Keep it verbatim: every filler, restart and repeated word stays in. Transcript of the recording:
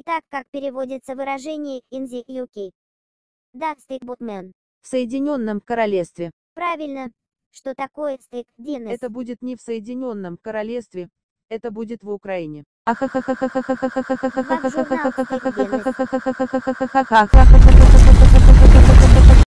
Итак, как переводится выражение in the ю кей? Да, стейкботмен. В Соединенном Королевстве. Правильно. Что такое стейк, Денис? Это будет не в Соединенном Королевстве, это будет в Украине. Два в журнал «Стейк Денис».